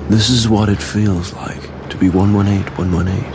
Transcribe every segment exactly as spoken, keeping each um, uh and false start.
This is what it feels like to be one one eight, one one eight.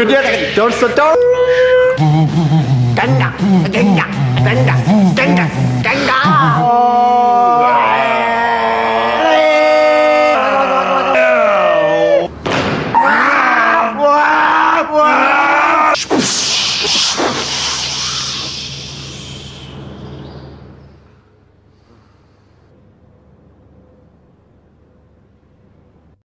Don't sit down. Ganga, ganga, ganga, ganga.